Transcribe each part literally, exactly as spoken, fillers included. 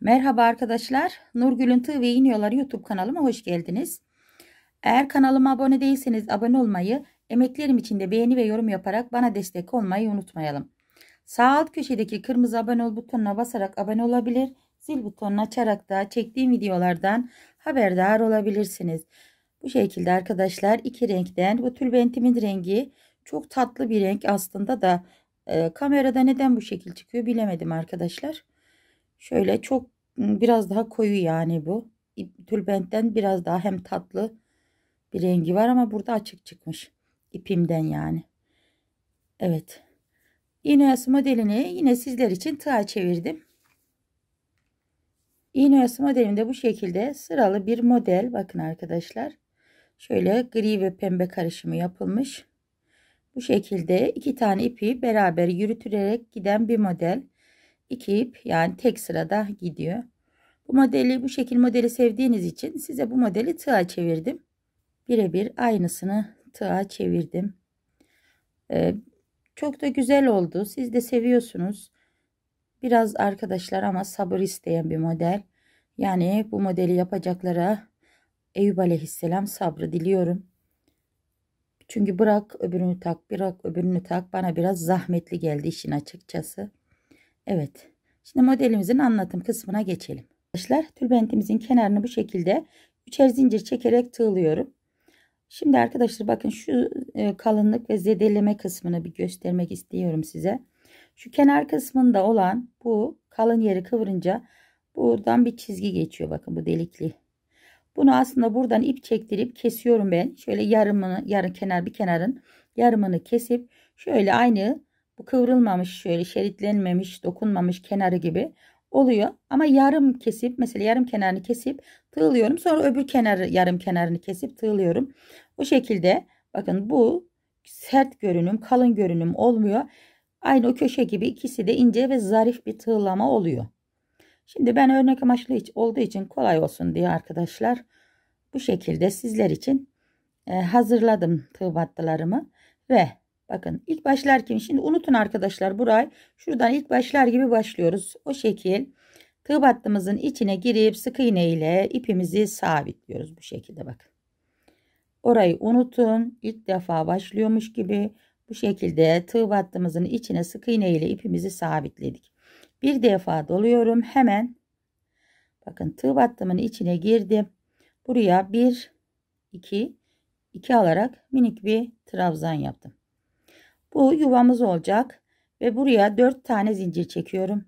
Merhaba arkadaşlar. Nurgül'ün Tığ ve İğne Yolları YouTube kanalıma hoş geldiniz. Eğer kanalıma abone değilseniz abone olmayı, emeklerim için de beğeni ve yorum yaparak bana destek olmayı unutmayalım. Sağ alt köşedeki kırmızı abone ol butonuna basarak abone olabilir, zil butonunu açarak da çektiğim videolardan haberdar olabilirsiniz. Bu şekilde arkadaşlar iki renkten, bu tülbentimin rengi çok tatlı bir renk aslında da e, kamerada neden bu şekil çıkıyor bilemedim arkadaşlar. Şöyle çok biraz daha koyu yani bu. Tülbentten biraz daha hem tatlı bir rengi var ama burada açık çıkmış. İpimden yani. Evet. İğne oyası modelini yine sizler için tığa çevirdim. İğne oyası modelimde bu şekilde sıralı bir model. Bakın arkadaşlar. Şöyle gri ve pembe karışımı yapılmış. Bu şekilde iki tane ipi beraber yürütülerek giden bir model. İki ip yani tek sırada gidiyor. Bu modeli bu şekil modeli sevdiğiniz için size bu modeli tığa çevirdim. Birebir aynısını tığa çevirdim. Ee, çok da güzel oldu. Siz de seviyorsunuz. Biraz arkadaşlar ama sabır isteyen bir model. Yani bu modeli yapacaklara Eyüp Aleyhisselam sabrı diliyorum. Çünkü bırak öbürünü tak, bırak öbürünü tak. Bana biraz zahmetli geldi işin açıkçası. Evet. Şimdi modelimizin anlatım kısmına geçelim. Arkadaşlar tülbentimizin kenarını bu şekilde üçer zincir çekerek tığlıyorum. Şimdi arkadaşlar bakın şu kalınlık ve zedeleme kısmını bir göstermek istiyorum size. Şu kenar kısmında olan bu kalın yeri kıvırınca buradan bir çizgi geçiyor. Bakın bu delikli. Bunu aslında buradan ip çektirip kesiyorum ben. Şöyle yarımını, yarım kenar bir kenarın yarımını kesip şöyle aynı bu kıvrılmamış, şöyle şeritlenmemiş, dokunmamış kenarı gibi oluyor. Ama yarım kesip mesela yarım kenarını kesip tığlıyorum. Sonra öbür kenarı yarım kenarını kesip tığlıyorum. Bu şekilde bakın bu sert görünüm, kalın görünüm olmuyor. Aynı o köşe gibi ikisi de ince ve zarif bir tığlama oluyor. Şimdi ben örnek amaçlı olduğu için kolay olsun diye arkadaşlar bu şekilde sizler için hazırladım tığ battılarımı ve bakın ilk başlarken şimdi unutun arkadaşlar burayı şuradan ilk başlar gibi başlıyoruz. O şekil tığ battımızın içine girip sık iğne ile ipimizi sabitliyoruz bu şekilde bakın. Orayı unutun, ilk defa başlıyormuş gibi bu şekilde tığ battımızın içine sık iğne ile ipimizi sabitledik. Bir defa doluyorum hemen. Bakın tığ battımın içine girdim. Buraya bir iki iki alarak minik bir trabzan yaptım. Bu yuvamız olacak ve buraya dört tane zincir çekiyorum.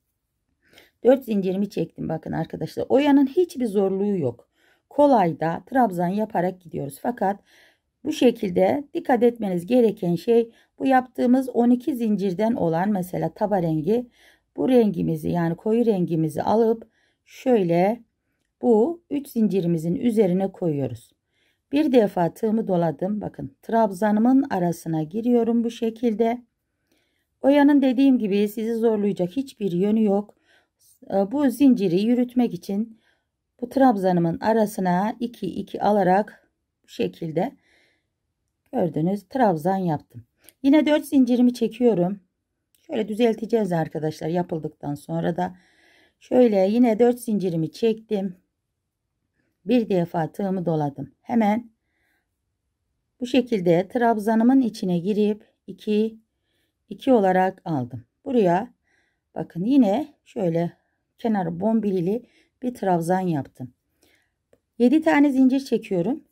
dört zincirimi çektim bakın arkadaşlar. Oyanın hiçbir zorluğu yok. Kolay da trabzan yaparak gidiyoruz. Fakat bu şekilde dikkat etmeniz gereken şey bu yaptığımız on iki zincirden olan mesela taba rengi bu rengimizi yani koyu rengimizi alıp şöyle bu üç zincirimizin üzerine koyuyoruz. Bir defa tığımı doladım. Bakın trabzanımın arasına giriyorum bu şekilde. Oyanın dediğim gibi sizi zorlayacak hiçbir yönü yok. Bu zinciri yürütmek için bu trabzanımın arasına iki iki alarak bu şekilde gördüğünüz trabzan yaptım. Yine dört zincirimi çekiyorum. Şöyle düzelteceğiz arkadaşlar yapıldıktan sonra da. Şöyle yine dört zincirimi çektim. Bir defa tığımı doladım. Hemen bu şekilde trabzanımın içine girip iki iki olarak aldım. Buraya bakın yine şöyle kenarı bombilili bir trabzan yaptım. yedi tane zincir çekiyorum.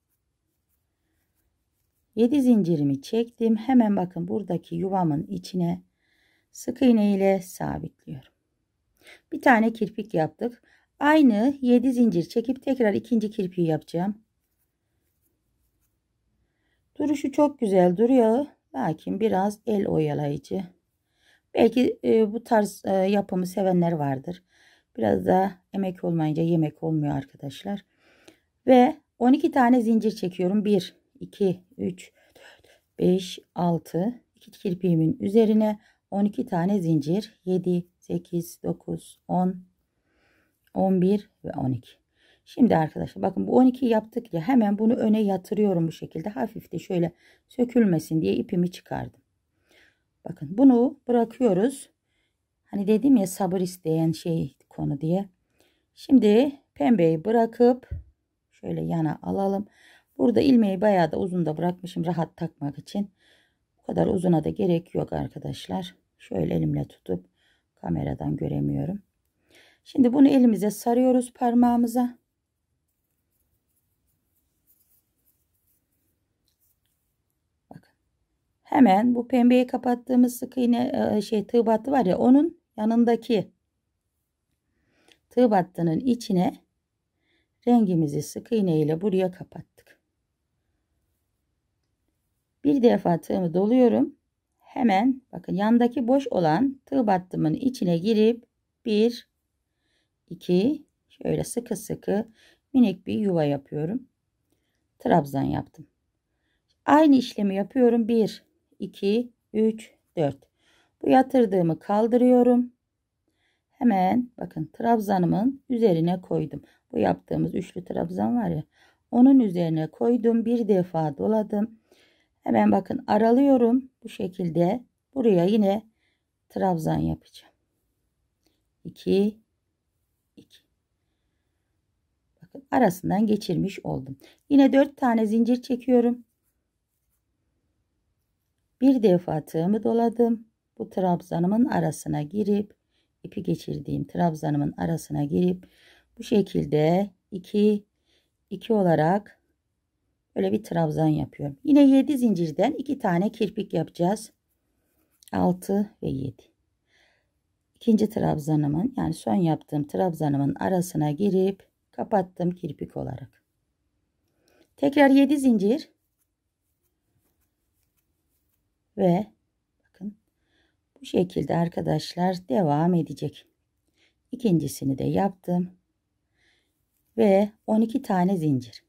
yedi zincirimi çektim. Hemen bakın buradaki yuvamın içine sık iğne ile sabitliyorum. Bir tane kirpik yaptık. Aynı yedi zincir çekip tekrar ikinci kirpiği yapacağım. Duruşu çok güzel duruyor. Lakin biraz el oyalayıcı. Belki e, bu tarz e, yapımı sevenler vardır. Biraz da emek olmayınca yemek olmuyor arkadaşlar. Ve on iki tane zincir çekiyorum. bir, iki, üç, dört, beş, altı. iki kirpiğimin üzerine on iki tane zincir. yedi, sekiz, dokuz, on, on bir ve on iki. Şimdi arkadaşlar bakın bu on iki yaptık ya hemen bunu öne yatırıyorum bu şekilde. Hafif de şöyle sökülmesin diye ipimi çıkardım. Bakın bunu bırakıyoruz. Hani dedim ya sabır isteyen şey konu diye. Şimdi pembeyi bırakıp şöyle yana alalım. Burada ilmeği bayağı da uzun da bırakmışım rahat takmak için. Bu kadar uzuna da gerek yok arkadaşlar. Şöyle elimle tutup kameradan göremiyorum. Şimdi bunu elimize sarıyoruz parmağımıza. Bakın. Hemen bu pembeyi kapattığımız sık iğne şey tığ battı var ya, onun yanındaki tığ battının içine rengimizi sık iğne ile buraya kapattık. Bir defa tığımı doluyorum. Hemen bakın yandaki boş olan tığ battımın içine girip bir iki şöyle sıkı sıkı minik bir yuva yapıyorum. Trabzan yaptım. Aynı işlemi yapıyorum. bir iki üç dört. Bu yatırdığımı kaldırıyorum. Hemen bakın trabzanımın üzerine koydum. Bu yaptığımız üçlü trabzan var ya, onun üzerine koydum. Bir defa doladım. Hemen bakın aralıyorum. Bu şekilde buraya yine trabzan yapacağım. iki iki. Bakın arasından geçirmiş oldum. Yine dört tane zincir çekiyorum. Bir defa tığımı doladım. Bu trabzanımın arasına girip ipi geçirdiğim trabzanımın arasına girip bu şekilde iki iki olarak böyle bir trabzan yapıyorum. Yine yedi zincirden iki tane kirpik yapacağız. altı ve yedi. İkinci trabzanımın, yani son yaptığım trabzanımın arasına girip kapattım kirpik olarak. Tekrar yedi zincir ve bakın bu şekilde arkadaşlar devam edecek. İkincisini de yaptım ve on iki tane zincir.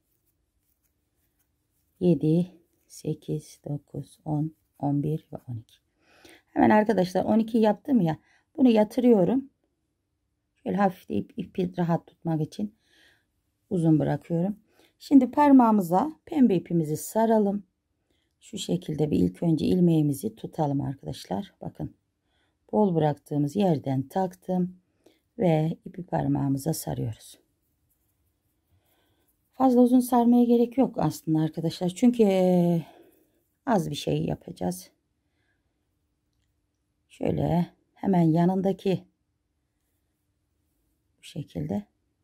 yedi, sekiz, dokuz, on, on bir ve on iki. Hemen arkadaşlar on iki yaptım ya, bunu yatırıyorum. Şöyle hafif ip, ipi rahat tutmak için uzun bırakıyorum. Şimdi parmağımıza pembe ipimizi saralım. Şu şekilde bir ilk önce ilmeğimizi tutalım arkadaşlar. Bakın bol bıraktığımız yerden taktım ve ipi parmağımıza sarıyoruz. Fazla uzun sarmaya gerek yok aslında arkadaşlar. Çünkü az bir şey yapacağız. Şöyle hemen yanındaki bu şekilde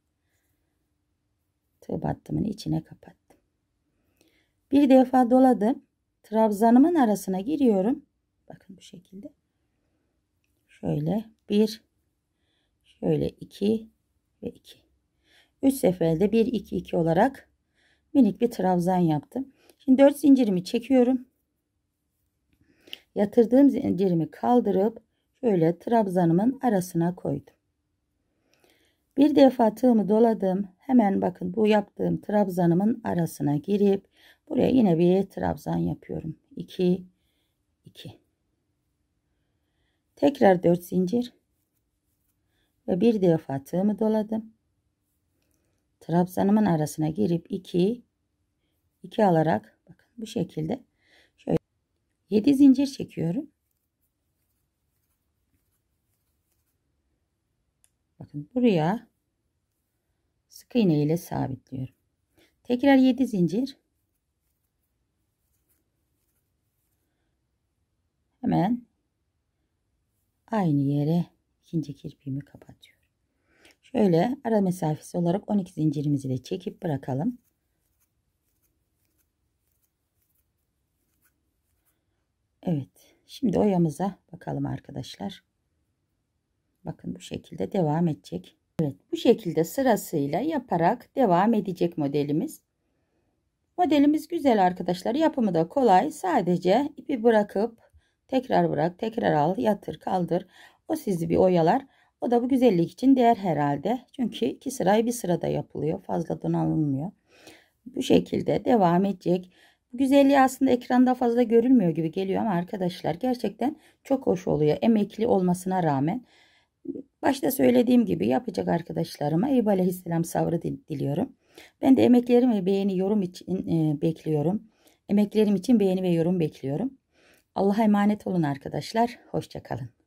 tığ battımın içine kapattım. Bir defa doladım. Trabzanımın arasına giriyorum. Bakın bu şekilde. Şöyle bir, şöyle iki ve iki. üç seferde bir iki iki olarak minik bir trabzan yaptım. Şimdi dört zincirimi çekiyorum. Yatırdığım zincirimi kaldırıp şöyle trabzanımın arasına koydum. Bir defa tığımı doladım. Hemen bakın bu yaptığım trabzanımın arasına girip buraya yine bir trabzan yapıyorum. iki iki. Tekrar dört zincir ve bir defa tığımı doladım. Trabzanımın arasına girip iki iki alarak bakın bu şekilde şöyle yedi zincir çekiyorum. Bakın buraya sık iğne ile sabitliyorum. Tekrar yedi zincir. Hemen aynı yere ikinci kirpiğimi kapatıyorum. Şöyle ara mesafesi olarak on iki zincirimizi de çekip bırakalım. Evet. Şimdi oyamıza bakalım arkadaşlar. Bakın bu şekilde devam edecek. Evet, bu şekilde sırasıyla yaparak devam edecek modelimiz. Modelimiz güzel arkadaşlar. Yapımı da kolay. Sadece ipi bırakıp tekrar bırak, tekrar al, yatır, kaldır. O sizi bir oyalar. O da bu güzellik için değer herhalde. Çünkü iki sırayı bir sırada yapılıyor. Fazla donanılmıyor. Bu şekilde devam edecek. Bu güzelliği aslında ekranda fazla görülmüyor gibi geliyor ama arkadaşlar gerçekten çok hoş oluyor. Emekli olmasına rağmen. Başta söylediğim gibi yapacak arkadaşlarıma Eyüp Aleyhisselam sabrı diliyorum. Ben de emeklerim ve beğeni yorum için e, bekliyorum. Emeklerim için beğeni ve yorum bekliyorum. Allah'a emanet olun arkadaşlar. Hoşça kalın.